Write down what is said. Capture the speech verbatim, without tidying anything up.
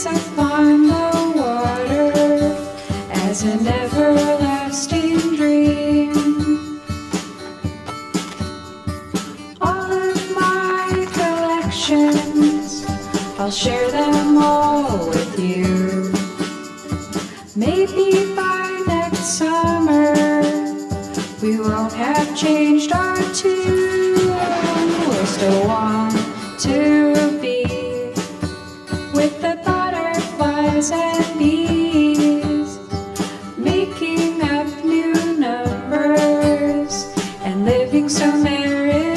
place upon the water as an everlasting dream. All of my collections, I'll share them all with you. Maybe by next summer we won't have changed our tune. We'll still want to be with the butterflies and bees, making up new numbers and living so merrily.